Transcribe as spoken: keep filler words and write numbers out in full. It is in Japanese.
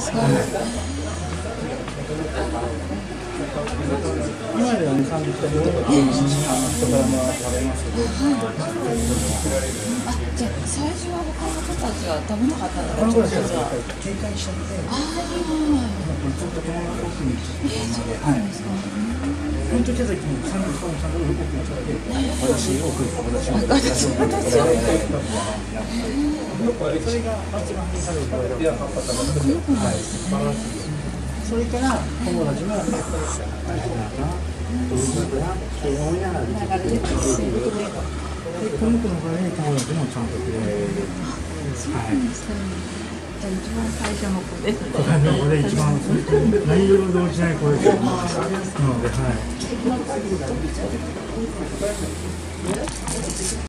ですか。 今まではね、さんじゅっかいほど人からも食べますけど、 あ、じゃあ最初は他の人たちは食べなかったのがちょっとじゃあ警戒しちゃって、 あずっと友達奥にえー、そうなんですか。 その時はさっきもさんじゅっかいもちゃんと奥に来ただけ私、奥、私、 私私はそれが一番食べる場合だった。それから友達も、あれだな、どういうことだって思いながらできて、この子の場合に友達もちゃんとくれる。 そうなんですか。じゃあ一番最初の子ですね。 ここで一番何色も動じない子ですよ。なので、はい。